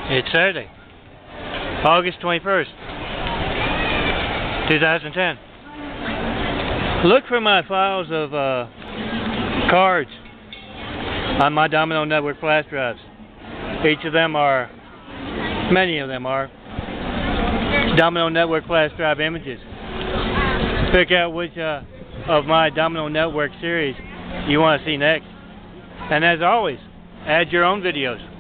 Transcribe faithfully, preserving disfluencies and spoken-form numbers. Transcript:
It's Saturday, August twenty-first, two thousand ten. Look for my files of uh, cards on my Domino Network flash drives. Each of them are, many of them are, Domino Network flash drive images. Pick out which uh, of my Domino Network series you want to see next. And as always, add your own videos.